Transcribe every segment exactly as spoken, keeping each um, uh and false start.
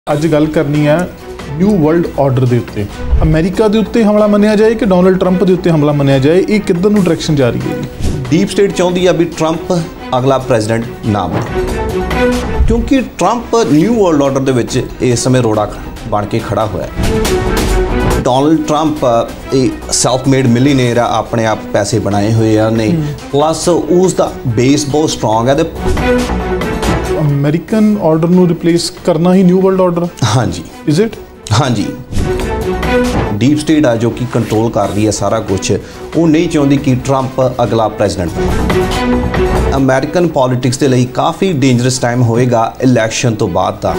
ਅੱਜ ਗੱਲ ਕਰਨੀ ਹੈ ਨਿਊ ਵਰਲਡ ਆਰਡਰ ਦੇ ਉੱਤੇ। ਅਮਰੀਕਾ ਦੇ ਉੱਤੇ ਹਮਲਾ ਮੰਨਿਆ ਜਾਏ ਕਿ ਡੋਨਲਡ ਟਰੰਪ ਦੇ ਉੱਤੇ ਹਮਲਾ ਮੰਨਿਆ ਜਾਏ, ਇਹ ਕਿੱਧਰ ਨੂੰ ਡਾਇਰੈਕਸ਼ਨ ਜਾ ਰਹੀ ਹੈ ਜੀ? ਡੀਪ ਸਟੇਟ ਚਾਹੁੰਦੀ ਆ ਵੀ ਟਰੰਪ ਅਗਲਾ ਪ੍ਰੈਜ਼ੀਡੈਂਟ ਨਾ ਬਣੇ, ਕਿਉਂਕਿ ਟਰੰਪ ਨਿਊ ਵਰਲਡ ਆਰਡਰ ਦੇ ਵਿੱਚ ਇਸ ਸਮੇਂ ਰੋੜਾ ਬਣ ਕੇ ਖੜਾ ਹੋਇਆ ਹੈ। ਡੋਨਲਡ ਟਰੰਪ ਇਹ ਸੈਲਫ ਮੇਡ ਮਿਲੀਨੀਅਰ ਆ, ਆਪਣੇ ਆਪ ਪੈਸੇ ਬਣਾਏ ਹੋਏ ਆ ਨੇ, ਪਲੱਸ ਉਸ ਦਾ ਬੇਸ ਬਹੁਤ ਸਟਰੋਂਗ ਹੈ। ਤੇ ਅਮਰੀਕਨ ਆਰਡਰ ਨੂੰ ਰਿਪਲੇਸ ਕਰਨਾ ਹੀ ਨਿਊ ਵਰਲਡ ਆਰਡਰ? ਹਾਂਜੀ। Is it? ਹਾਂਜੀ। ਡੀਪ ਸਟੇਟ ਆ ਜੋ ਕਿ ਕੰਟਰੋਲ ਕਰ ਰਹੀ ਹੈ ਸਾਰਾ ਕੁਝ, ਉਹ ਨਹੀਂ ਚਾਹੁੰਦੀ ਕਿ ਟਰੰਪ ਅਗਲਾ ਪ੍ਰੈਜ਼ੀਡੈਂਟ ਬਣੇ। ਅਮਰੀਕਨ ਪੋਲਿਟਿਕਸ ਦੇ ਲਈ ਕਾਫੀ ਡੇਂਜਰਸ ਟਾਈਮ ਹੋਏਗਾ ਇਲੈਕਸ਼ਨ ਤੋਂ ਬਾਅਦ ਦਾ।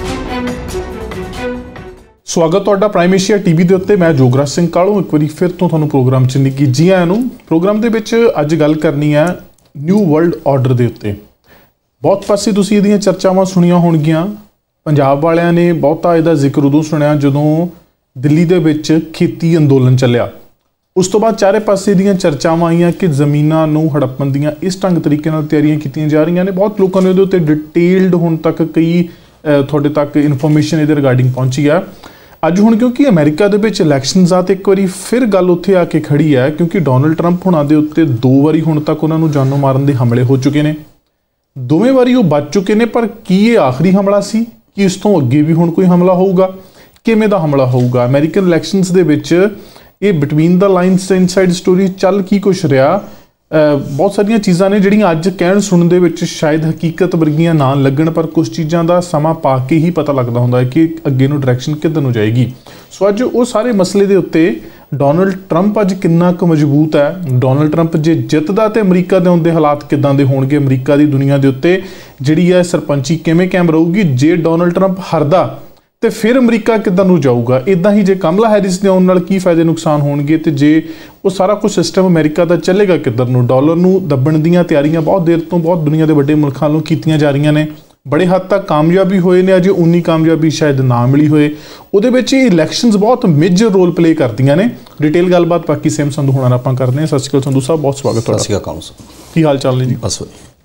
ਸਵਾਗਤ ਤੁਹਾਡਾ ਪ੍ਰਾਈਮ ਏਸ਼ੀਆ ਟੀਵੀ ਦੇ ਉੱਤੇ। ਮੈਂ ਜੋਗਰਾਜ ਸਿੰਘ ਕਾਲੂ ਇੱਕ ਵਾਰੀ ਫਿਰ ਤੋਂ ਤੁਹਾਨੂੰ ਪ੍ਰੋਗਰਾਮ 'ਚ ਨਿੱਘੀ ਜੀ ਆਇਆਂ ਨੂੰ। ਪ੍ਰੋਗਰਾਮ ਦੇ ਵਿੱਚ ਅੱਜ ਗੱਲ ਕਰਨੀ ਹੈ ਨਿਊ ਵਰਲਡ ਆਰਡਰ ਦੇ ਉੱਤੇ। ਬਹੁਤ ਪਾਸੇ ਤੁਸੀਂ ਇਹਦੀਆਂ ਚਰਚਾਵਾਂ ਸੁਣੀਆਂ ਹੋਣਗੀਆਂ। ਪੰਜਾਬ ਵਾਲਿਆਂ ਨੇ ਬਹੁਤਾ ਇਹਦਾ ਜ਼ਿਕਰ ਉਦੋਂ ਸੁਣਿਆ ਜਦੋਂ ਦਿੱਲੀ ਦੇ ਵਿੱਚ ਖੇਤੀ ਅੰਦੋਲਨ ਚੱਲਿਆ। ਉਸ ਤੋਂ ਬਾਅਦ ਚਾਰੇ ਪਾਸੇ ਦੀਆਂ ਚਰਚਾਵਾਂ ਆਈਆਂ ਕਿ ਜ਼ਮੀਨਾਂ ਨੂੰ ਹੜੱਪਣ ਦੀਆਂ ਇਸ ਢੰਗ ਤਰੀਕੇ ਨਾਲ ਤਿਆਰੀਆਂ ਕੀਤੀਆਂ ਜਾ ਰਹੀਆਂ ਨੇ। ਬਹੁਤ ਲੋਕਾਂ ਨੇ ਉਹਦੇ ਉੱਤੇ ਡਿਟੇਲਡ ਹੁਣ ਤੱਕ ਕਈ ਤੁਹਾਡੇ ਤੱਕ ਇਨਫੋਰਮੇਸ਼ਨ ਇਹਦੇ ਰਿਗਾਰਡਿੰਗ ਪਹੁੰਚੀ ਆ। ਅੱਜ ਹੁਣ ਕਿਉਂਕਿ ਅਮਰੀਕਾ ਦੇ ਵਿੱਚ ਇਲੈਕਸ਼ਨਸ ਆ, ਤੇ ਇੱਕ ਵਾਰੀ ਫਿਰ ਗੱਲ ਉੱਥੇ ਆ ਕੇ ਖੜੀ ਹੈ ਕਿਉਂਕਿ ਡੋਨਲਡ ਟਰੰਪ ਹੁਣਾਂ ਦੇ ਉੱਤੇ ਦੋ ਵਾਰੀ ਹੁਣ ਤੱਕ ਉਹਨਾਂ ਨੂੰ ਜਾਨੋਂ ਮਾਰਨ ਦੇ ਹਮਲੇ ਹੋ ਚੁੱਕੇ ਨੇ। ਦੋਵੇਂ ਵਾਰੀ ਉਹ ਬਚ ਚੁੱਕੇ ਨੇ, ਪਰ ਕੀ ਇਹ ਆਖਰੀ ਹਮਲਾ ਸੀ ਕਿ ਇਸ ਤੋਂ ਅੱਗੇ ਵੀ ਹੁਣ ਕੋਈ ਹਮਲਾ ਹੋਊਗਾ? ਕਿਵੇਂ ਦਾ ਹਮਲਾ ਹੋਊਗਾ? ਅਮਰੀਕਨ ਇਲੈਕਸ਼ਨਸ ਦੇ ਵਿੱਚ ਇਹ ਬਿਟਵੀਨ ਦਾ ਲਾਈਨਸ ਇਨਸਾਈਡ ਸਟੋਰੀ ਚੱਲ ਕੀ ਕੁਛ ਰਿਹਾ? ਬਹੁਤ ਸਾਰੀਆਂ ਚੀਜ਼ਾਂ ਨੇ ਜਿਹੜੀਆਂ ਅੱਜ ਕਹਿਣ ਸੁਣਨ ਦੇ ਵਿੱਚ ਸ਼ਾਇਦ ਹਕੀਕਤ ਵਰਗੀਆਂ ਨਾ ਲੱਗਣ, ਪਰ ਕੁਝ ਚੀਜ਼ਾਂ ਦਾ ਸਮਾਂ ਪਾ ਕੇ ਹੀ ਪਤਾ ਲੱਗਦਾ ਹੁੰਦਾ ਹੈ ਕਿ ਅੱਗੇ ਨੂੰ ਡਾਇਰੈਕਸ਼ਨ ਕਿੱਧਰ ਨੂੰ ਜਾਏਗੀ। ਸੋ ਅੱਜ ਉਹ ਸਾਰੇ ਮਸਲੇ ਦੇ ਉੱਤੇ ਡੋਨਲਡ ਟਰੰਪ ਅੱਜ ਕਿੰਨਾ ਕੁ ਮਜ਼ਬੂਤ ਹੈ, ਡੋਨਲਡ ਟਰੰਪ ਜੇ ਜਿੱਤਦਾ ਤੇ ਅਮਰੀਕਾ ਦੇ ਆਉਂਦੇ ਹਾਲਾਤ ਕਿੱਦਾਂ ਦੇ ਹੋਣਗੇ, ਅਮਰੀਕਾ ਦੀ ਦੁਨੀਆ ਦੇ ਉੱਤੇ ਜਿਹੜੀ ਹੈ ਸਰਪੰਚੀ ਕਿਵੇਂ ਕਾਇਮ ਰਹੂਗੀ, ਜੇ ਡੋਨਲਡ ਟਰੰਪ ਹਾਰਦਾ ਤੇ ਫਿਰ ਅਮਰੀਕਾ ਕਿੱਦਾਂ ਨੂੰ ਜਾਊਗਾ, ਇੱਦਾਂ ਹੀ ਜੇ ਕਮਲਾ ਹੈਰਿਸ ਦੇ ਆਉਣ ਨਾਲ ਕੀ ਫਾਇਦੇ ਨੁਕਸਾਨ ਹੋਣਗੇ, ਤੇ ਜੇ ਉਹ ਸਾਰਾ ਕੁਝ ਸਿਸਟਮ ਅਮਰੀਕਾ ਦਾ ਚੱਲੇਗਾ ਕਿੱਧਰ ਨੂੰ। ਡਾਲਰ ਨੂੰ ਦੱਬਣ ਦੀਆਂ ਤਿਆਰੀਆਂ ਬਹੁਤ ਦੇਰ ਤੋਂ ਬਹੁਤ ਦੁਨੀਆ ਦੇ ਵੱਡੇ ਮੁਲਕਾਂ ਨੂੰ ਕੀਤੀਆਂ ਜਾ ਰਹੀਆਂ ਨੇ, ਬੜੇ ਹੱਦ ਤੱਕ ਕਾਮਯਾਬੀ ਹੋਏ ਨੇ, ਅਜੇ ਉਨੀ ਕਾਮਯਾਬੀ ਸ਼ਾਇਦ ਨਾ ਮਿਲੀ ਹੋਏ। ਉਹਦੇ ਵਿੱਚ ਇਹ ਇਲੈਕਸ਼ਨਸ ਬਹੁਤ ਮੇਜਰ ਰੋਲ ਪਲੇ ਕਰਦੀਆਂ ਨੇ। ਡਿਟੇਲ ਗੱਲਬਾਤ ਬਾਕੀ ਸੇਮ ਸੰਧੂ ਹੋਣਾ ਆਪਾਂ ਕਰਦੇ ਹਾਂ। ਸਤਿ ਸ਼੍ਰੀ ਅਕਾਲ ਸੰਧੂ ਸਾਹਿਬ, ਬਹੁਤ ਸਵਾਗਤ ਤੁਹਾਡਾ। ਸਤਿ ਸ਼੍ਰੀ ਅਕਾਲ ਸਾਹਿਬ, ਕੀ ਹਾਲ ਚਾਲ ਨੇ ਜੀ? ਬਸ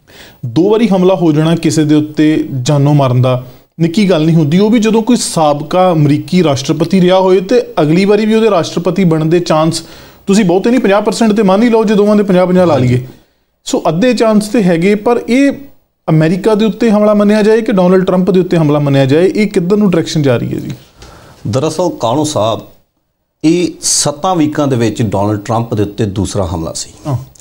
ਦੋ ਵਾਰੀ ਹਮਲਾ ਹੋ ਜਾਣਾ ਕਿਸੇ ਦੇ ਉੱਤੇ ਜਾਨੋਂ ਮਾਰਨ ਦਾ ਨਿੱਕੀ ਗੱਲ ਨਹੀਂ ਹੁੰਦੀ, ਉਹ ਵੀ ਜਦੋਂ ਕੋਈ ਸਾਬਕਾ ਅਮਰੀਕੀ ਰਾਸ਼ਟਰਪਤੀ ਰਿਹਾ ਹੋਏ ਤੇ ਅਗਲੀ ਵਾਰੀ ਵੀ ਉਹਦੇ ਰਾਸ਼ਟਰਪਤੀ ਬਣਨ ਦੇ ਚਾਂਸ ਤੁਸੀਂ ਬਹੁਤੇ ਨਹੀਂ ਪੰਜਾਹ ਪਰਸੈਂਟ ਤੇ ਮੰਨ ਹੀ ਲਓ, ਜੇ ਦੋਵਾਂ ਦੇ ਪੰਜਾਹ ਪੰਜਾਹ ਲਾ ਲਈਏ ਸੋ ਅੱਧੇ ਚਾਂਸ ਤੇ ਹੈਗੇ। ਪਰ ਇਹ ਅਮਰੀਕਾ ਦੇ ਉੱਤੇ ਹਮਲਾ ਮੰਨਿਆ ਜਾਏ ਕਿ ਡੋਨਲਡ ਟਰੰਪ ਦੇ ਉੱਤੇ ਹਮਲਾ ਮੰਨਿਆ ਜਾਏ, ਇਹ ਕਿੱਧਰ ਨੂੰ ਡਾਇਰੈਕਸ਼ਨ ਜਾ ਰਹੀ ਹੈ ਜੀ? ਦਰਅਸਲ ਕਾਲੂ ਸਾਹਿਬ, ਇਹ ਸੱਤਾਂ ਵੀਕਾਂ ਦੇ ਵਿੱਚ ਡੋਨਲਡ ਟਰੰਪ ਦੇ ਉੱਤੇ ਦੂਸਰਾ ਹਮਲਾ ਸੀ,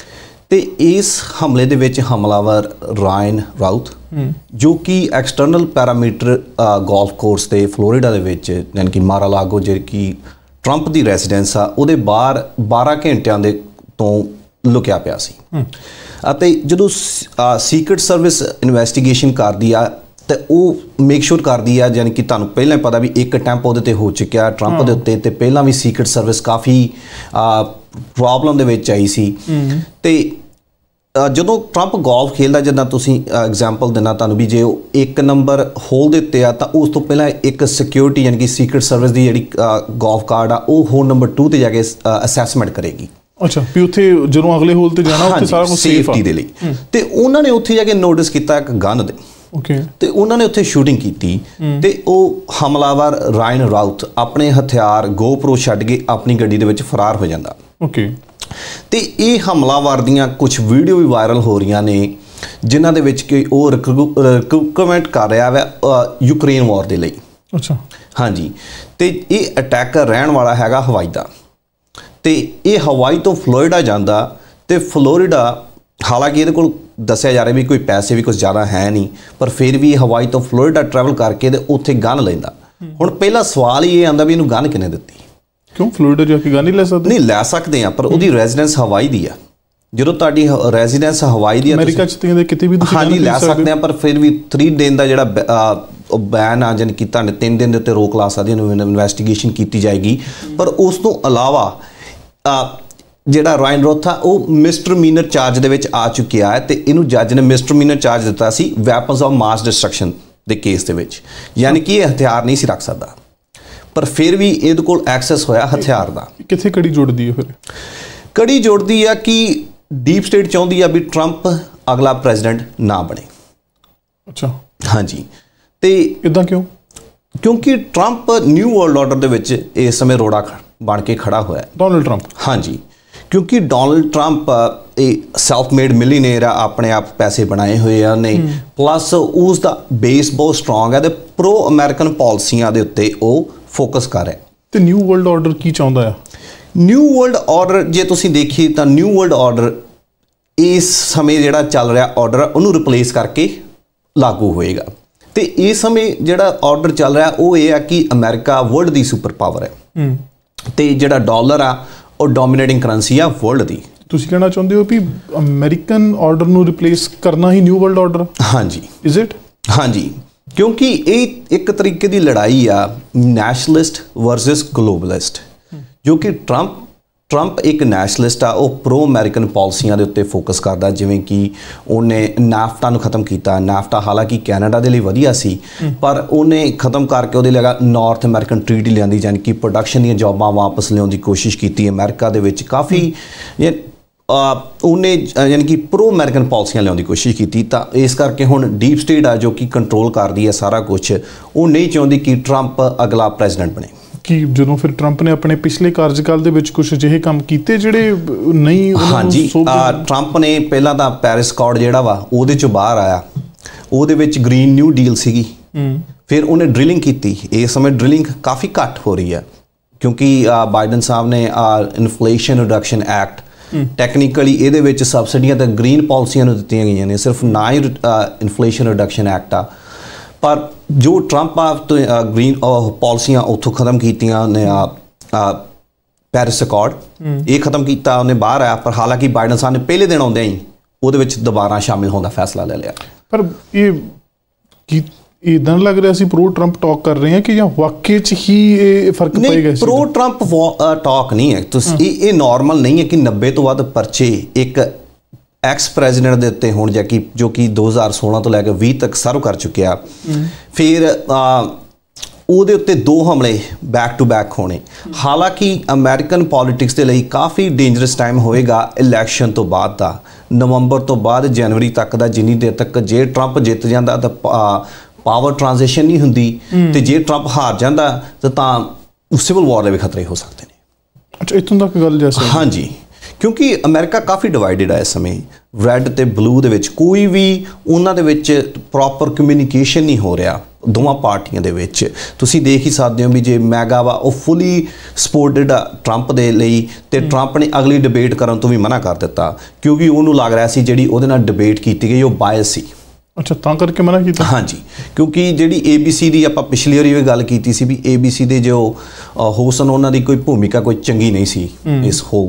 ਤੇ ਇਸ ਹਮਲੇ ਦੇ ਵਿੱਚ ਹਮਲਾਵਰ ਰਾਇਨ ਰਾਊਥ ਜੋ ਕਿ ਐਕਸਟਰਨਲ ਪੈਰਾਮੀਟਰ ਗੋਲਫ ਕੋਰਸ ਤੇ ਫਲੋਰੀਡਾ ਦੇ ਵਿੱਚ ਯਾਨੀ ਕਿ ਮਾਰਾ-ਲਾਗੋ ਜਿਹੜੀ ਕਿ ਟਰੰਪ ਦੀ ਰੈਜ਼ੀਡੈਂਸ ਆ, ਉਹਦੇ ਬਾਹਰ ਬਾਰਾਂ ਘੰਟਿਆਂ ਦੇ ਤੋਂ ਲੁਕਿਆ ਪਿਆ ਸੀ। ਅਤੇ ਜਦੋਂ ਸੀਕ੍ਰੇਟ ਸਰਵਿਸ ਇਨਵੈਸਟੀਗੇਸ਼ਨ ਕਰਦੀ ਆ ਤੇ ਉਹ ਮੇਕ ਸ਼ੋਰ ਕਰਦੀ ਆ, ਯਾਨੀ ਕਿ ਤੁਹਾਨੂੰ ਪਹਿਲਾਂ ਹੀ ਪਤਾ ਵੀ ਇੱਕ ਅਟੈਂਪ ਉਹਦੇ ਤੇ ਹੋ ਚੁੱਕਿਆ ਟਰੰਪ ਦੇ ਉੱਤੇ, ਤੇ ਪਹਿਲਾਂ ਵੀ ਸੀਕ੍ਰੇਟ ਸਰਵਿਸ ਕਾਫੀ ਪ੍ਰੋਬਲਮ ਦੇ ਵਿੱਚ ਆਈ ਸੀ। ਤੇ ਜਦੋਂ ਟਰੰਪ ਗੋਲਫ ਖੇਡਦਾ, ਜਿੱਦਾਂ ਤੁਸੀਂ ਐਗਜ਼ਾਮਪਲ ਦਿੰਦਾ ਤੁਹਾਨੂੰ ਵੀ, ਜੇ ਉਹ ਇੱਕ ਨੰਬਰ ਹੋਲ ਦੇ ਉੱਤੇ ਆ ਤਾਂ ਉਸ ਤੋਂ ਪਹਿਲਾਂ ਇੱਕ ਸਿਕਿਉਰਿਟੀ ਯਾਨੀ ਕਿ ਸੀਕ੍ਰੇਟ ਸਰਵਿਸ ਦੀ ਜਿਹੜੀ ਗੋਲਫ ਕਾਰਡ ਆ ਉਹ ਹੋਲ ਨੰਬਰ ਟੂ ਤੇ ਜਾ ਕੇ ਅਸੈਸਮੈਂਟ ਕਰੇਗੀ। ਅੱਛਾ, ਵੀ ਉੱਥੇ ਜਦੋਂ ਅਗਲੇ ਹੋਲ ਤੇ ਜਾਣਾ ਉੱਥੇ ਸਾਰਾ ਕੁਝ ਸੇਫਟੀ ਦੇ ਲਈ। ਤੇ ਉਹਨਾਂ ਨੇ ਉੱਥੇ ਜਾ ਕੇ ਨੋਟਿਸ ਕੀਤਾ ਇੱਕ ਗਨ ਦੇ, ਓਕੇ, ਤੇ ਉਹਨਾਂ ਨੇ ਉੱਥੇ ਸ਼ੂਟਿੰਗ ਕੀਤੀ ਤੇ ਉਹ ਹਮਲਾਵਰ ਰਾਇਨ ਰਾਊਥ ਆਪਣੇ ਹਥਿਆਰ ਗੋਪਰੋ ਛੱਡ ਕੇ ਆਪਣੀ ਗੱਡੀ ਦੇ ਵਿੱਚ ਫਰਾਰ ਹੋ ਜਾਂਦਾ। ਓਕੇ, ਤੇ ਇਹ ਹਮਲਾਵਰ ਦੀਆਂ ਕੁਝ ਵੀਡੀਓ ਵੀ ਵਾਇਰਲ ਹੋ ਰਹੀਆਂ ਨੇ ਜਿਨ੍ਹਾਂ ਦੇ ਵਿੱਚ ਕਿ ਉਹ ਰਿਕਰੂਟਮੈਂਟ ਕਰ ਰਿਹਾ ਵਾ ਯੂਕਰੇਨ ਵਾਰ ਦੇ ਲਈ। ਅੱਛਾ, ਹਾਂਜੀ। ਤੇ ਇਹ ਅਟੈਕਰ ਰਹਿਣ ਵਾਲਾ ਹੈਗਾ ਹਵਾਈ ਦਾ, ਤੇ ਇਹ ਹਵਾਈ ਤੋਂ ਫਲੋਰੀਡਾ ਜਾਂਦਾ, ਤੇ ਫਲੋਰੀਡਾ ਹਾਲਾਂਕਿ ਇਹਦੇ ਕੋਲ ਦੱਸਿਆ ਜਾ ਰਿਹਾ ਵੀ ਕੋਈ ਪੈਸੇ ਵੀ ਕੁਝ ਜ਼ਿਆਦਾ ਹੈ ਨਹੀਂ, ਪਰ ਫਿਰ ਵੀ ਹਵਾਈ ਤੋਂ ਫਲੋਰੀਡਾ ਟਰੈਵਲ ਕਰਕੇ ਤੇ ਉੱਥੇ ਗਨ ਲੈਂਦਾ। ਹੁਣ ਪਹਿਲਾ ਸਵਾਲ ਹੀ ਇਹ ਆਉਂਦਾ ਵੀ ਇਹਨੂੰ ਗਨ ਕਿਹਨੇ ਦਿੱਤੀ? ਕਿਉਂ ਫਲੋਰੀਡਾ ਜਾ ਕੇ ਗਨ ਨਹੀਂ ਲੈ ਸਕਦੇ? ਨਹੀਂ ਲੈ ਸਕਦੇ ਆ, ਪਰ ਉਹਦੀ ਰੈਜ਼ੀਡੈਂਸ ਹਵਾਈ ਦੀ ਆ। ਜਦੋਂ ਤੁਹਾਡੀ ਰੈਜ਼ੀਡੈਂਸ ਹਵਾਈ ਦੀ ਆ, ਅਮਰੀਕਾ ਚ ਕਿਤੇ ਵੀ ਹਾਂਜੀ ਲੈ ਸਕਦੇ ਆ, ਪਰ ਫਿਰ ਵੀ ਥ੍ਰੀ ਦਿਨ ਦਾ ਜਿਹੜਾ ਬੈਨ ਆ, ਜਾਨੀ ਕਿ ਤੁਹਾਨੂੰ ਤਿੰਨ ਦਿਨ ਦੇ ਉੱਤੇ ਰੋਕ ਲਾ ਸਕਦੇ, ਇਹਨੂੰ ਇਨਵੈਸਟੀਗੇਸ਼ਨ ਕੀਤੀ ਜਾਏਗੀ। ਪਰ ਉਸ ਤੋਂ ਇਲਾਵਾ ਜਿਹੜਾ ਰਾਇਨ ਰਾਊਥ ਆ ਉਹ ਮਿਸਟਰ ਮੀਨਰ ਚਾਰਜ ਦੇ ਵਿੱਚ ਆ ਚੁੱਕਿਆ ਹੈ, ਤੇ ਇਹਨੂੰ ਜੱਜ ਨੇ ਮਿਸਟਰ ਮੀਨਰ ਚਾਰਜ ਦਿੱਤਾ ਸੀ ਵੈਪਨਸ ਆਫ ਮਾਸ ਡਿਸਟਰਕਸ਼ਨ ਦੇ ਕੇਸ ਦੇ ਵਿੱਚ, ਯਾਨੀ ਕਿ ਇਹ ਹਥਿਆਰ ਨਹੀਂ ਸੀ ਰੱਖ ਸਕਦਾ, ਪਰ ਫਿਰ ਵੀ ਇਹਦੇ ਕੋਲ ਐਕਸੈਸ ਹੋਇਆ ਹਥਿਆਰ ਦਾ। ਕਿੱਥੇ ਕੜੀ ਜੋੜਦੀ ਹੈ? ਫਿਰ ਕੜੀ ਜੋੜਦੀ ਆ ਕਿ ਡੀਪ ਸਟੇਟ ਚਾਹੁੰਦੀ ਆ ਵੀ ਟਰੰਪ ਅਗਲਾ ਪ੍ਰੈਜ਼ੀਡੈਂਟ ਨਾ ਬਣੇ। ਅੱਛਾ, ਹਾਂਜੀ। ਤੇ ਇਦਾਂ ਕਿਉਂ? ਕਿਉਂਕਿ ਟਰੰਪ ਨਿਊ ਵਰਲਡ ਆਰਡਰ ਦੇ ਵਿੱਚ ਇਸ ਸਮੇਂ ਰੋੜਾ ਬਣ ਕੇ ਖੜਾ ਹੋਇਆ ਡੋਨਲਡ ਟਰੰਪ। ਹਾਂਜੀ, ਕਿਉਂਕਿ ਡੋਨਲਡ ਟਰੰਪ ਇਹ ਸੈਲਫ ਮੇਡ ਮਿਲੀਅਨੇਅਰ ਆ, ਆਪਣੇ ਆਪ ਪੈਸੇ ਬਣਾਏ ਹੋਏ ਆ ਉਹਨੇ, ਪਲੱਸ ਉਸ ਦਾ ਬੇਸ ਬਹੁਤ ਸਟਰੋਂਗ ਹੈ ਤੇ ਪ੍ਰੋ ਅਮਰੀਕਨ ਪਾਲਿਸੀਆਂ ਦੇ ਉੱਤੇ ਉਹ ਫੋਕਸ ਕਰ ਰਿਹਾ। ਤੇ ਨਿਊ ਵਰਲਡ ਆਰਡਰ ਕੀ ਚਾਹੁੰਦਾ ਆ? ਨਿਊ ਵਰਲਡ ਆਰਡਰ ਜੇ ਤੁਸੀਂ ਦੇਖੀਏ ਤਾਂ ਨਿਊ ਵਰਲਡ ਆਰਡਰ ਇਸ ਸਮੇਂ ਜਿਹੜਾ ਚੱਲ ਰਿਹਾ ਆਰਡਰ ਉਹਨੂੰ ਰਿਪਲੇਸ ਕਰਕੇ ਲਾਗੂ ਹੋਏਗਾ। ਤੇ ਇਸ ਸਮੇਂ ਜਿਹੜਾ ਆਰਡਰ ਚੱਲ ਰਿਹਾ ਉਹ ਇਹ ਆ ਕਿ ਅਮਰੀਕਾ ਵਰਲਡ ਦੀ ਸੁਪਰ ਪਾਵਰ ਹੈ ਤੇ ਜਿਹੜਾ ਡਾਲਰ ਆ ਉਹ ਡੋਮੀਨੇਟਿੰਗ ਕਰੰਸੀ ਆ ਵਰਲਡ ਦੀ। ਤੁਸੀਂ ਕਹਿਣਾ ਚਾਹੁੰਦੇ ਹੋ ਵੀ ਅਮਰੀਕਨ ਆਰਡਰ ਨੂੰ ਰਿਪਲੇਸ ਕਰਨਾ ਹੀ ਨਿਊ ਵਰਲਡ ਆਰਡਰ? ਹਾਂਜੀ। Is it? ਹਾਂਜੀ, ਕਿਉਂਕਿ ਇਹ ਇੱਕ ਤਰੀਕੇ ਦੀ ਲੜਾਈ ਆ ਨੈਸ਼ਨਲਿਸਟ ਵਰਸਸ ਗਲੋਬਲਿਸਟ, ਜੋ ਕਿ ਟਰੰਪ ਟਰੰਪ ਇੱਕ ਨੈਸ਼ਨਲਿਸਟ ਆ, ਉਹ ਪ੍ਰੋ ਅਮਰੀਕਨ ਪਾਲਿਸੀਆਂ ਦੇ ਉੱਤੇ ਫੋਕਸ ਕਰਦਾ, ਜਿਵੇਂ ਕਿ ਉਹਨੇ ਨਾਫਟਾ ਨੂੰ ਖਤਮ ਕੀਤਾ। ਨਾਫਟਾ ਹਾਲਾਂਕਿ ਕੈਨੇਡਾ ਦੇ ਲਈ ਵਧੀਆ ਸੀ, ਪਰ ਉਹਨੇ ਖਤਮ ਕਰਕੇ ਉਹਦੇ ਲਈ ਨਾਰਥ ਅਮਰੀਕਨ ਟ੍ਰੀਟੀ ਲਿਆਂਦੀ, ਯਾਨੀ ਕਿ ਪ੍ਰੋਡਕਸ਼ਨ ਦੀਆਂ ਜੌਬਾਂ ਵਾਪਸ ਲਿਆਉਣ ਦੀ ਕੋਸ਼ਿਸ਼ ਕੀਤੀ ਅਮਰੀਕਾ ਦੇ ਵਿੱਚ। ਕਾਫੀ ਉਹਨੇ ਯਾਨੀ ਕਿ ਪ੍ਰੋ ਅਮਰੀਕਨ ਪਾਲਿਸੀਆਂ ਲਿਆਉਣ ਦੀ ਕੋਸ਼ਿਸ਼ ਕੀਤੀ। ਤਾਂ ਇਸ ਕਰਕੇ ਹੁਣ ਡੀਪ ਸਟੇਟ ਆ ਜੋ ਕਿ ਕੰਟਰੋਲ ਕਰਦੀ ਹੈ ਸਾਰਾ ਕੁਝ, ਉਹ ਨਹੀਂ ਚਾਹੁੰਦੀ ਕਿ ਟਰੰਪ ਅਗਲਾ ਪ੍ਰੈਜ਼ੀਡੈਂਟ ਬਣੇ। ਕਿ ਜਦੋਂ ਫਿਰ ਟਰੰਪ ਨੇ ਆਪਣੇ ਪਿਛਲੇ ਕਾਰਜਕਾਲ ਦੇ ਵਿੱਚ ਕੁਝ ਅਜਿਹੇ ਕੰਮ ਕੀਤੇ ਜਿਹੜੇ ਨਹੀਂ? ਹਾਂਜੀ, ਟਰੰਪ ਨੇ ਪਹਿਲਾਂ ਤਾਂ ਪੈਰਿਸ ਅਕੋਰਡ ਜਿਹੜਾ ਵਾ ਉਹਦੇ ਚੋਂ ਬਾਹਰ ਆਇਆ, ਉਹਦੇ ਵਿੱਚ ਗ੍ਰੀਨ ਨਿਊ ਡੀਲ ਸੀਗੀ। ਫਿਰ ਉਹਨੇ ਡ੍ਰਿਲਿੰਗ ਕੀਤੀ। ਇਸ ਸਮੇਂ ਡ੍ਰਿਲਿੰਗ ਕਾਫੀ ਘੱਟ ਹੋ ਰਹੀ ਹੈ ਕਿਉਂਕਿ ਬਾਈਡਨ ਸਾਹਿਬ ਨੇ ਇਨਫਲੇਸ਼ਨ ਰਿਡਕਸ਼ਨ ਐਕਟ, ਟੈਕਨੀਕਲੀ ਇਹਦੇ ਵਿੱਚ ਸਬਸਿਡੀਆਂ ਤਾਂ ਗ੍ਰੀਨ ਪਾਲਿਸੀਆਂ ਨੂੰ ਦਿੱਤੀਆਂ ਗਈਆਂ ਨੇ, ਸਿਰਫ ਨਾ ਹੀ ਇਨਫਲੇਸ਼ਨ ਰਿਡਕਸ਼ਨ ਐਕਟ ਆ। ਪਰ ਜੋ ਟਰੰਪ ਆ ਗ੍ਰੀਨ ਪਾਲਿਸੀਆਂ ਉੱਥੋਂ ਖਤਮ ਕੀਤੀਆਂ ਨੇ, ਪੈਰਿਸ ਅਕੋਰਡ ਇਹ ਖਤਮ ਕੀਤਾ, ਉਹਨੇ ਬਾਹਰ ਆਇਆ। ਪਰ ਹਾਲਾਂਕਿ ਬਾਈਡਨ ਸਾਹਿਬ ਨੇ ਪਹਿਲੇ ਦਿਨ ਆਉਂਦਿਆਂ ਹੀ ਉਹਦੇ ਵਿੱਚ ਦੁਬਾਰਾ ਸ਼ਾਮਿਲ ਹੋਣ ਦਾ ਫੈਸਲਾ ਲੈ ਲਿਆ। ਪਰ ਇਹ ਕੀ ਇੱਦਾਂ ਲੱਗ ਰਿਹਾ ਸੀ ਪ੍ਰੋ ਟਰੰਪ ਟਾਕ ਕਰ ਰਹੇ ਹਾਂ ਕਿ ਜਾਂ ਵਾਕਈ 'ਚ ਹੀ ਇਹ ਫਰਕ ਪਏਗਾ? ਪ੍ਰੋ ਟਰੰਪ ਟਾਕ ਨਹੀਂ ਹੈ ਤੁਸੀਂ, ਇਹ ਇਹ ਨਾਰਮਲ ਨਹੀਂ ਹੈ ਕਿ ਨੱਬੇ ਤੋਂ ਵੱਧ ਪਰਚੇ ਇੱਕ ਐਕਸ ਪ੍ਰੈਜ਼ੀਡੈਂਟ ਦੇ ਉੱਤੇ ਹੋਣ, ਜਾਂ ਕਿ ਜੋ ਕਿ ਦੋ ਹਜ਼ਾਰ ਸੋਲਾਂ ਤੋਂ ਲੈ ਕੇ ਵੀਹ ਤੱਕ ਸਰਵ ਕਰ ਚੁੱਕਿਆ। ਫਿਰ ਉਹਦੇ ਉੱਤੇ ਦੋ ਹਮਲੇ ਬੈਕ ਟੂ ਬੈਕ ਹੋਣੇ। ਹਾਲਾਂਕਿ ਅਮਰੀਕਨ ਪੋਲੀਟਿਕਸ ਦੇ ਲਈ ਕਾਫੀ ਡੇਂਜਰਸ ਟਾਈਮ ਹੋਏਗਾ ਇਲੈਕਸ਼ਨ ਤੋਂ ਬਾਅਦ ਦਾ, ਨਵੰਬਰ ਤੋਂ ਬਾਅਦ ਜਨਵਰੀ ਤੱਕ ਦਾ। ਜਿੰਨੀ ਦੇਰ ਤੱਕ ਜੇ ਟਰੰਪ ਜਿੱਤ ਜਾਂਦਾ ਤਾਂ ਪਾਵਰ ਟ੍ਰਾਂਜੀਸ਼ਨ ਨਹੀਂ ਹੁੰਦੀ, ਤੇ ਜੇ ਟਰੰਪ ਹਾਰ ਜਾਂਦਾ ਤਾਂ ਤਾਂ ਸਿਵਲ ਵਾਰ ਦੇ ਵੀ ਖਤਰੇ ਹੋ ਸਕਦੇ ਨੇ। ਅੱਛਾ, ਇੱਥੋਂ ਤੱਕ ਗੱਲ ਜੈਸੇ? ਹਾਂਜੀ, ਕਿਉਂਕਿ ਅਮਰੀਕਾ ਕਾਫੀ ਡਿਵਾਈਡਡ ਹੈ ਇਸ ਸਮੇਂ, ਰੈੱਡ ਤੇ ਬਲੂ ਦੇ ਵਿੱਚ ਕੋਈ ਵੀ ਉਹਨਾਂ ਦੇ ਵਿੱਚ ਪ੍ਰੋਪਰ ਕਮਿਊਨੀਕੇਸ਼ਨ ਨਹੀਂ ਹੋ ਰਿਹਾ ਦੋਵਾਂ ਪਾਰਟੀਆਂ ਦੇ ਵਿੱਚ। ਤੁਸੀਂ ਦੇਖ ਹੀ ਸਕਦੇ ਹੋ ਵੀ ਜੇ ਮੈਗਾ ਵਾ ਉਹ ਫੁੱਲੀ ਸਪੋਰਟਡ ਟਰੰਪ ਦੇ ਲਈ, ਤੇ ਟਰੰਪ ਨੇ ਅਗਲੀ ਡਿਬੇਟ ਕਰਨ ਤੋਂ ਵੀ ਮਨਾ ਕਰ ਦਿੱਤਾ ਕਿਉਂਕਿ ਉਹਨੂੰ ਲੱਗ ਰਿਹਾ ਸੀ ਜਿਹੜੀ ਉਹਦੇ ਨਾਲ ਡਿਬੇਟ ਕੀਤੀ ਗਈ ਉਹ ਬਾਇਸ ਸੀ। ਅੱਛਾ, ਤਾਂ ਕਰਕੇ ਮਨਾ ਕੀਤਾ? ਹਾਂਜੀ, ਕਿਉਂਕਿ ਜਿਹੜੀ ਏ ਬੀ ਸੀ ਦੀ ਆਪਾਂ ਪਿਛਲੀ ਵਾਰੀ ਵੀ ਗੱਲ ਕੀਤੀ ਸੀ ਵੀ ਏ ਬੀ ਸੀ ਦੇ ਜੋ ਹੋਸਟ ਉਹਨਾਂ ਦੀ ਕੋਈ ਭੂਮਿਕਾ ਕੋਈ ਚੰਗੀ ਨਹੀਂ ਸੀ ਇਸ ਹੋ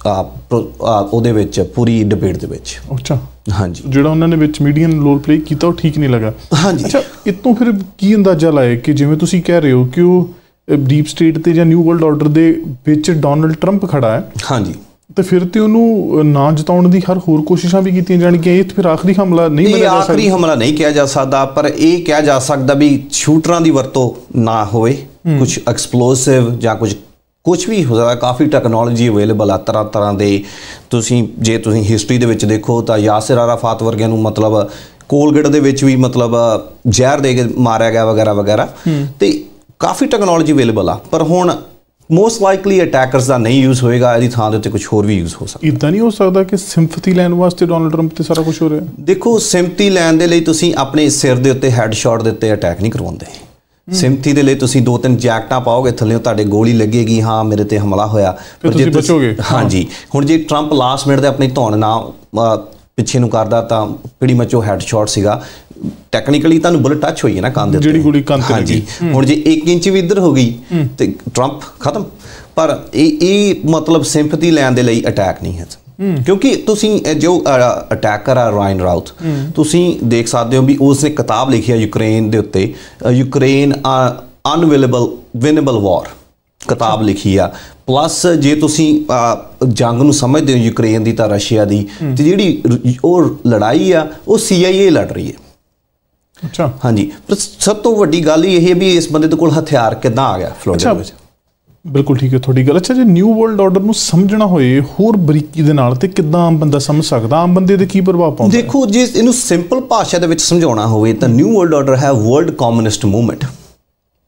ਉਹਦੇ ਵਿੱਚ ਪੂਰੀ ਡਿਬੇਟ ਦੇ ਵਿੱਚ। ਅੱਛਾ, ਹਾਂਜੀ, ਜਿਹੜਾ ਉਹਨਾਂ ਨੇ ਵਿੱਚ ਮੀਡੀਅਨ ਰੋਲ ਪਲੇ ਕੀਤਾ ਉਹ ਠੀਕ ਨਹੀਂ ਲੱਗਾ। ਹਾਂਜੀ। ਅੱਛਾ, ਇਤੋਂ ਫਿਰ ਕੀ ਅੰਦਾਜ਼ਾ ਲਾਇਆ ਕਿ ਜਿਵੇਂ ਤੁਸੀਂ ਕਹਿ ਰਹੇ ਹੋ ਕਿ ਉਹ ਡੀਪ ਸਟੇਟ ਤੇ ਜਾਂ ਨਿਊ ਵਰਲਡ ਆਰਡਰ ਦੇ ਵਿੱਚ ਡੋਨਲਡ ਟਰੰਪ ਖੜਾ ਹੈ? ਹਾਂਜੀ। ਤੇ ਫਿਰ ਤੇ ਉਹਨੂੰ ਨਾ ਜਿਤਾਉਣ ਦੀ ਹਰ ਹੋਰ ਕੋਸ਼ਿਸ਼ਾਂ ਵੀ ਕੀਤੀਆਂ ਜਾਣਗੀਆਂ। ਇਹ ਫਿਰ ਆਖਰੀ ਹਮਲਾ ਨਹੀਂ ਮੰਨਿਆ ਜਾ ਸਕਦਾ? ਆਖਰੀ ਹਮਲਾ ਨਹੀਂ ਕਿਹਾ ਜਾ ਸਕਦਾ, ਪਰ ਇਹ ਕਿਹਾ ਜਾ ਸਕਦਾ ਵੀ ਸ਼ੂਟਰਾਂ ਦੀ ਵਰਤੋਂ ਨਾ ਹੋਵੇ, ਕੁਝ ਐਕਸਪਲੋਸਿਵ ਜਾਂ ਕੁਝ ਕੁਝ ਵੀ ਹੋ ਸਕਦਾ। ਕਾਫੀ ਟੈਕਨੋਲੋਜੀ ਅਵੇਲੇਬਲ ਆ ਤਰ੍ਹਾਂ ਤਰ੍ਹਾਂ ਦੇ। ਤੁਸੀਂ ਜੇ ਤੁਸੀਂ ਹਿਸਟਰੀ ਦੇ ਵਿੱਚ ਦੇਖੋ ਤਾਂ ਯਾਸਿਰ ਅਰਾਫਾਤ ਵਰਗਿਆਂ ਨੂੰ ਮਤਲਬ ਕੋਲਗੇਟ ਦੇ ਵਿੱਚ ਵੀ ਮਤਲਬ ਜ਼ਹਿਰ ਦੇ ਕੇ ਮਾਰਿਆ ਗਿਆ ਵਗੈਰਾ ਵਗੈਰਾ, ਤੇ ਕਾਫੀ ਟੈਕਨੋਲੋਜੀ ਅਵੇਲੇਬਲ ਆ। ਪਰ ਹੁਣ ਮੋਸਟ ਲਾਈਕਲੀ ਅਟੈਕਰਸ ਦਾ ਨਹੀਂ ਯੂਜ਼ ਹੋਏਗਾ, ਇਹਦੀ ਥਾਂ ਦੇ ਉੱਤੇ ਕੁਝ ਹੋਰ ਵੀ ਯੂਜ਼ ਹੋ ਸਕਦਾ। ਇੱਦਾਂ ਨਹੀਂ ਹੋ ਸਕਦਾ ਕਿ ਸਿੰਪਥੀ ਲੈਣ ਵਾਸਤੇ ਡੋਨਲਡ ਟਰੰਪ ਤੇ ਸਾਰਾ ਕੁਝ ਹੋ ਰਿਹਾ? ਦੇਖੋ, ਸਿੰਪਥੀ ਲੈਣ ਦੇ ਲਈ ਤੁਸੀਂ ਆਪਣੇ ਸਿਰ ਦੇ ਉੱਤੇ ਹੈਡ ਸ਼ਾਟ ਦੇ ਉੱਤੇ ਅਟੈਕ ਨਹੀਂ ਕਰਵਾਉਂਦੇ। ਸਿੰਪਥੀ ਦੇ ਲਈ ਤੁਸੀਂ ਦੋ ਤਿੰਨ ਜੈਕਟਾਂ ਪਾਓਗੇ ਥੱਲੇ, ਤੁਹਾਡੇ ਗੋਲੀ ਲੱਗੇਗੀ, ਹਾਂ ਮੇਰੇ ਤੇ ਹਮਲਾ ਹੋਇਆ, ਪਰ ਜੇ ਬਚੋਗੇ। ਹਾਂਜੀ, ਹੁਣ ਜੇ ਟਰੰਪ ਲਾਸਟ ਮਿੰਟ ਦੇ ਆਪਣੀ ਧੌਣ ਨਾ ਪਿੱਛੇ ਨੂੰ ਕਰਦਾ ਤਾਂ pretty much ਉਹ ਹੈਡ ਸ਼ਾਟ ਸੀਗਾ। ਟੈਕਨੀਕਲੀ ਤੁਹਾਨੂੰ ਬੁਲਟ ਟੱਚ ਹੋਈ ਹੈ ਨਾ ਕੰਨ ਦੇ ਉੱਤੇ, ਜਿਹੜੀ ਗੋਲੀ ਕੰਨ ਤੇ ਲੱਗੀ। ਹੁਣ ਜੇ ਇੱਕ ਇੰਚ ਵੀ ਇੱਧਰ ਹੋ ਗਈ ਤੇ ਟਰੰਪ ਖਤਮ। ਪਰ ਇਹ ਇਹ ਮਤਲਬ ਸਿੰਪਥੀ ਲੈਣ ਦੇ ਲਈ ਅਟੈਕ ਨਹੀਂ ਹੈ, ਕਿਉਂਕਿ ਤੁਸੀਂ ਜੋ ਅਟੈਕਰ ਆ ਰਾਇਨ ਰਾਊਥ, ਤੁਸੀਂ ਦੇਖ ਸਕਦੇ ਹੋ ਵੀ ਉਸਨੇ ਕਿਤਾਬ ਲਿਖੀ ਹੈ ਯੂਕਰੇਨ ਦੇ ਉੱਤੇ, ਯੂਕਰੇਨ ਅਨਵਿਲੇਬਲ ਵਿਨੇਬਲ ਵਾਰ ਕਿਤਾਬ ਲਿਖੀ ਆ। ਪਲੱਸ ਜੇ ਤੁਸੀਂ ਜੰਗ ਨੂੰ ਸਮਝਦੇ ਹੋ ਯੂਕਰੇਨ ਦੀ ਤਾਂ ਰਸ਼ੀਆ ਦੀ, ਤੇ ਜਿਹੜੀ ਉਹ ਲੜਾਈ ਆ ਉਹ ਸੀ ਆਈ ਏ ਲੜ ਰਹੀ ਹੈ। ਅੱਛਾ, ਹਾਂਜੀ। ਪਰ ਸਭ ਤੋਂ ਵੱਡੀ ਗੱਲ ਇਹ ਹੈ ਵੀ ਇਸ ਬੰਦੇ ਦੇ ਕੋਲ ਹਥਿਆਰ ਕਿੱਦਾਂ ਆ ਗਿਆ ਫਲੋਰੀਡਾ ਵਿੱਚ। ਬਿਲਕੁਲ ਠੀਕ ਹੈ ਤੁਹਾਡੀ ਗੱਲ। ਅੱਛਾ, ਜੇ ਨਿਊ ਵਰਲਡ ਆਰਡਰ ਨੂੰ ਸਮਝਣਾ ਹੋਏ ਹੋਰ ਬਰੀਕੀ ਦੇ ਨਾਲ, ਤੇ ਕਿੱਦਾਂ ਆਮ ਬੰਦਾ ਸਮਝ ਸਕਦਾ? ਆਮ ਬੰਦੇ ਦੇ ਕੀ ਪ੍ਰਭਾਵ ਪਾਉਂਦਾ? ਦੇਖੋ, ਜੇ ਇਹਨੂੰ ਸਿੰਪਲ ਭਾਸ਼ਾ ਦੇ ਵਿੱਚ ਸਮਝਾਉਣਾ ਹੋਵੇ ਤਾਂ ਨਿਊ ਵਰਲਡ ਆਰਡਰ ਹੈ ਵਰਲਡ ਕਮਿਊਨਿਸਟ ਮੂਵਮੈਂਟ।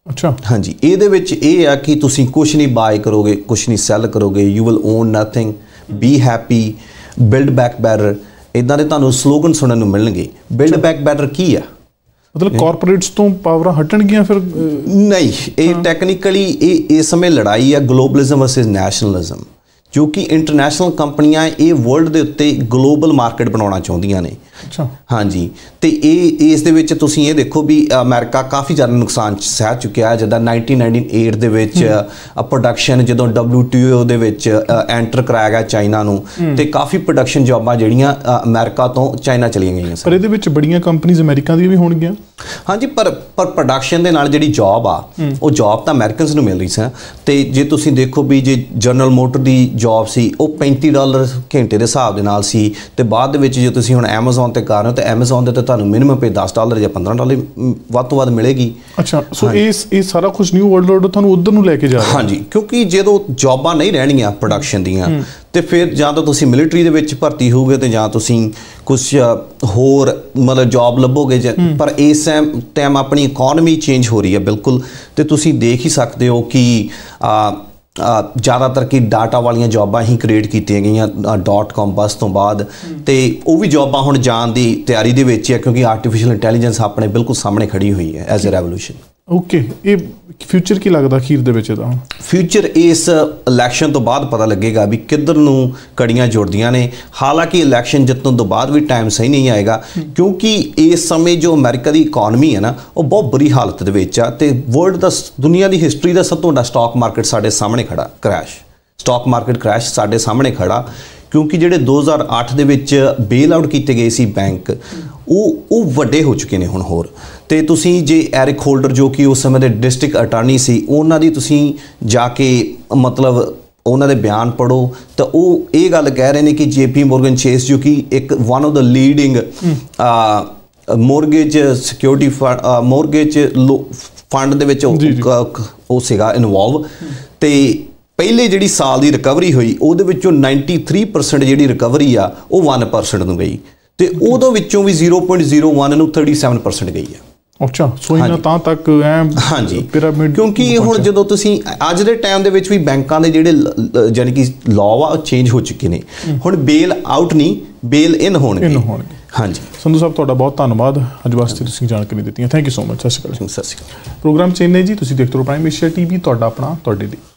ਅੱਛਾ ਹਾਂਜੀ, ਇਹਦੇ ਵਿੱਚ ਇਹ ਆ ਕਿ ਤੁਸੀਂ ਕੁਛ ਨਹੀਂ ਬਾਏ ਕਰੋਗੇ, ਕੁਛ ਨਹੀਂ ਸੈੱਲ ਕਰੋਗੇ, you will own nothing, be happy, build back better, ਇੱਦਾਂ ਦੇ ਤੁਹਾਨੂੰ ਸਲੋਗਨ ਸੁਣਨ ਨੂੰ ਮਿਲਣਗੇ। ਬਿਲਡ ਬੈਕ ਬੈਟਰ ਕੀ ਆ? ਮਤਲਬ ਕਾਰਪੋਰੇਟਸ ਤੋਂ ਪਾਵਰਾਂ ਹਟਣਗੀਆਂ ਫਿਰ? ਨਹੀਂ, ਇਹ ਟੈਕਨੀਕਲੀ ਇਹ ਇਸ ਸਮੇਂ ਲੜਾਈ ਆ ਗਲੋਬਲਿਜ਼ਮ ਵਰਸਸ ਨੈਸ਼ਨਲਿਜ਼ਮ, ਜੋ ਕਿ ਇੰਟਰਨੈਸ਼ਨਲ ਕੰਪਨੀਆਂ ਇਹ ਵਰਲਡ ਦੇ ਉੱਤੇ ਗਲੋਬਲ ਮਾਰਕੀਟ ਬਣਾਉਣਾ ਚਾਹੁੰਦੀਆਂ ਨੇ। ਅੱਛਾ ਹਾਂਜੀ, ਤੇ ਇਹ ਇਸ ਦੇ ਵਿੱਚ ਤੁਸੀਂ ਇਹ ਦੇਖੋ ਵੀ ਅਮਰੀਕਾ ਕਾਫੀ ਜ਼ਿਆਦਾ ਨੁਕਸਾਨ ਸਹਿ ਚੁੱਕਿਆ ਹੈ। ਜਿੱਦਾਂ ਨਾਈਨਟੀਨ ਨਾਈਨਟੀ ਏਟ ਦੇ ਵਿੱਚ ਪ੍ਰੋਡਕਸ਼ਨ ਜਦੋਂ ਡਬਲਿਊ ਟੀ ਓ ਦੇ ਵਿੱਚ ਐਂਟਰ ਕਰਾਇਆ ਗਿਆ ਚਾਈਨਾ ਨੂੰ, ਤੇ ਕਾਫੀ ਪ੍ਰੋਡਕਸ਼ਨ ਜੋਬਾਂ ਜਿਹੜੀਆਂ ਅਮਰੀਕਾ ਤੋਂ ਚਾਈਨਾ ਚਲੀਆਂ ਗਈਆਂ। ਪਰ ਇਹਦੇ ਵਿੱਚ ਬੜੀਆਂ ਕੰਪਨੀਆਂ ਅਮਰੀਕਾ ਦੀਆਂ ਵੀ ਹੋਣਗੀਆਂ। ਹਾਂਜੀ, ਪਰ ਪਰ ਪ੍ਰੋਡਕਸ਼ਨ ਦੇ ਨਾਲ ਜਿਹੜੀ ਜੌਬ ਆ ਉਹ ਜੌਬ ਤਾਂ ਅਮਰੀਕਨਸ ਨੂੰ ਮਿਲ ਰਹੀ ਸੀ। ਤੇ ਜੇ ਤੁਸੀਂ ਦੇਖੋ ਵੀ ਜੇ ਜਨਰਲ ਮੋਟਰ ਦੀ ਜੌਬ ਸੀ ਉਹ ਪੈਂਤੀ ਡਾਲਰ ਘੰਟੇ ਦੇ ਹਿਸਾਬ ਦੇ ਨਾਲ ਸੀ, ਤੇ ਬਾਅਦ ਦੇ ਵਿੱਚ ਜੇ ਤੁਸੀਂ ਹੁਣ ਐਮਾਜ਼ੋਨ ਤੇ ਕਰ ਰਹੇ ਹੋ ਤਾਂ ਐਮਾਜ਼ੋਨ ਦੇ ਤੇ ਤੁਹਾਨੂੰ ਮਿਨੀਮਮ ਪੇ ਦਸ ਡਾਲਰ ਜਾਂ ਪੰਦਰਾਂ ਡਾਲਰ ਵੱਧ ਤੋਂ ਵੱਧ ਮਿਲੇਗੀ। ਅੱਛਾ, ਸੋ ਇਸ ਇਹ ਸਾਰਾ ਕੁਝ ਨਿਊ ਵਰਲਡ ਆਰਡਰ ਤੁਹਾਨੂੰ ਉਧਰ ਨੂੰ ਲੈ ਕੇ ਜਾ ਰਿਹਾ। ਹਾਂਜੀ, ਕਿਉਂਕਿ ਜਦੋਂ ਜੌਬਾਂ ਨਹੀਂ ਰਹਿਣੀਆਂ ਪ੍ਰੋਡਕਸ਼ਨ ਦੀਆਂ, ਤੇ ਫਿਰ ਜਾਂ ਤਾਂ ਤੁਸੀਂ ਮਿਲਟਰੀ ਦੇ ਵਿੱਚ ਭਰਤੀ ਹੋਗੇ ਤੇ ਜਾਂ ਤੁਸੀਂ ਕੁਛ ਹੋਰ ਮਤਲਬ ਜੌਬ ਲੱਭੋਗੇ। ਪਰ ਇਸ ਟਾਈਮ ਆਪਣੀ ਇਕਨੋਮੀ ਚੇਂਜ ਹੋ ਰਹੀ ਹੈ ਬਿਲਕੁਲ, ਤੇ ਤੁਸੀਂ ਦੇਖ ਹੀ ਸਕਦੇ ਹੋ ਕਿ ਜ਼ਿਆਦਾਤਰ ਕਿ ਡਾਟਾ ਵਾਲੀਆਂ ਜੌਬਾਂ ਹੀ ਕ੍ਰੀਏਟ ਕੀਤੀਆਂ ਗਈਆਂ ਡਾਟ ਕਾਮ ਬਸ ਤੋਂ ਬਾਅਦ, ਤੇ ਉਹ ਵੀ ਜੌਬਾਂ ਹੁਣ ਜਾਣ ਦੀ ਤਿਆਰੀ ਦੇ ਵਿੱਚ ਹੈ, ਕਿਉਂਕਿ ਆਰਟੀਫਿਸ਼ੀਅਲ ਇੰਟੈਲੀਜੈਂਸ ਆਪਣੇ ਬਿਲਕੁਲ ਸਾਹਮਣੇ ਖੜੀ ਹੋਈ ਹੈ ਐਜ਼ ਅ ਰੈਵੋਲੂਸ਼ਨ। ਓਕੇ, ਇਹ ਫਿਊਚਰ ਕੀ ਲੱਗਦਾ ਅਖੀਰ ਦੇ ਵਿੱਚ ਇਹਦਾ? ਫਿਊਚਰ ਇਸ ਇਲੈਕਸ਼ਨ ਤੋਂ ਬਾਅਦ ਪਤਾ ਲੱਗੇਗਾ ਵੀ ਕਿੱਧਰ ਨੂੰ ਕੜੀਆਂ ਜੁੜਦੀਆਂ ਨੇ। ਹਾਲਾਂਕਿ ਇਲੈਕਸ਼ਨ ਜਿੱਤਣ ਤੋਂ ਬਾਅਦ ਵੀ ਟਾਈਮ ਸਹੀ ਨਹੀਂ ਆਏਗਾ, ਕਿਉਂਕਿ ਇਸ ਸਮੇਂ ਜੋ ਅਮਰੀਕਾ ਦੀ ਇਕਨੋਮੀ ਹੈ ਨਾ ਉਹ ਬਹੁਤ ਬੁਰੀ ਹਾਲਤ ਦੇ ਵਿੱਚ ਆ, ਤੇ ਵਰਲਡ ਦਾ ਦੁਨੀਆ ਦੀ ਹਿਸਟਰੀ ਦਾ ਸਭ ਤੋਂ ਵੱਡਾ ਸਟਾਕ ਮਾਰਕੀਟ ਸਾਡੇ ਸਾਹਮਣੇ ਖੜਾ, ਕ੍ਰੈਸ਼ ਸਟਾਕ ਮਾਰਕੀਟ ਕ੍ਰੈਸ਼ ਸਾਡੇ ਸਾਹਮਣੇ ਖੜਾ, ਕਿਉਂਕਿ ਜਿਹੜੇ ਦੋ ਹਜ਼ਾਰ ਅੱਠ ਦੇ ਵਿੱਚ ਬੇਲ ਆਊਟ ਕੀਤੇ ਗਏ ਸੀ ਬੈਂਕ, ਉਹ ਉਹ ਵੱਡੇ ਹੋ ਚੁੱਕੇ ਨੇ ਹੁਣ ਹੋਰ। ਤੇ ਤੁਸੀਂ ਜੇ ਐਰਿਕ ਹੋਲਡਰ ਜੋ ਕਿ ਉਸ ਸਮੇਂ ਦੇ ਡਿਸਟ੍ਰਿਕਟ ਅਟਾਰਨੀ ਸੀ, ਉਹਨਾਂ ਦੀ ਤੁਸੀਂ ਜਾ ਕੇ ਮਤਲਬ ਉਹਨਾਂ ਦੇ ਬਿਆਨ ਪੜ੍ਹੋ ਤਾਂ ਉਹ ਇਹ ਗੱਲ ਕਹਿ ਰਹੇ ਨੇ ਕਿ ਜੇਪੀ ਮੋਰਗਨ ਚੇਸ ਜੋ ਕਿ ਇੱਕ one of the leading mortgage security mortgage fund ਦੇ ਵਿੱਚ ਉਹ ਸੀਗਾ ਇਨਵੋਲਵ, ਤੇ ਪਹਿਲੇ ਜਿਹੜੀ ਸਾਲ ਦੀ ਰਿਕਵਰੀ ਹੋਈ ਉਹਦੇ ਵਿੱਚੋਂ ਨਾਈਨਟੀ ਥ੍ਰੀ ਪਰਸੈਂਟ ਜਿਹੜੀ ਰਿਕਵਰੀ ਆ ਉਹ ਵਨ ਪਰਸੈਂਟ ਨੂੰ ਗਈ, ਤੇ ਉਹਦੇ ਵਿੱਚੋਂ ਵੀ ਜ਼ੀਰੋ ਪੁਆਇੰਟ ਜ਼ੀਰੋ ਵਨ ਨੂੰ ਥਰਟੀ ਸੈਵਨ ਪਰਸੈਂਟ ਗਈ ਆ। ਅੱਛਾ, ਸੋ ਇਹਨਾਂ ਤਾਂ ਤੱਕ ਐ ਹਾਂਜੀ ਪਿਰਾਮਿਡ, ਕਿਉਂਕਿ ਹੁਣ ਜਦੋਂ ਤੁਸੀਂ ਅੱਜ ਦੇ ਟਾਈਮ ਦੇ ਵਿੱਚ ਵੀ ਬੈਂਕਾਂ ਦੇ ਜਿਹੜੇ ਯਾਨੀ ਕਿ ਲਾਅ ਆ ਉਹ ਚੇਂਜ ਹੋ ਚੁੱਕੇ ਨੇ, ਹੁਣ ਬੇਲ ਆਊਟ ਨਹੀਂ ਬੇਲ ਇਨ ਹੋਣਗੇ। ਹਾਂਜੀ ਸੰਧੂ ਸਾਹਿਬ, ਤੁਹਾਡਾ ਬਹੁਤ ਧੰਨਵਾਦ ਅੱਜ ਵਾਸਤੇ ਤੁਸੀਂ ਜਾਣਕਾਰੀ ਦਿੱਤੀਆਂ। Thank you so much. ਸਤਿ ਸ਼੍ਰੀ ਅਕਾਲ। ਸਤਿ ਸ਼੍ਰੀ ਅਕਾਲ। ਪ੍ਰੋਗਰਾਮ ਚੇਨਈ ਜੀ, ਤੁਸੀਂ ਦੇਖਦੇ ਹੋ ਪ੍ਰਾਈਮ ਏਸ਼ੀਆ ਟੀਵੀ, ਤੁਹਾਡਾ ਆਪਣਾ ਤੁਹਾਡੇ ਲਈ।